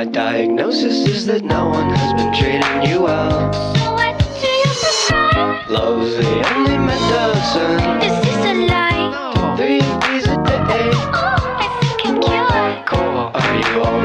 My diagnosis is that no one has been treating you well. So what do you prescribe? Love's the only medicine. Is this a lie? 3 of these a day. Oh, I think I'm cured. Cool. Are you alright?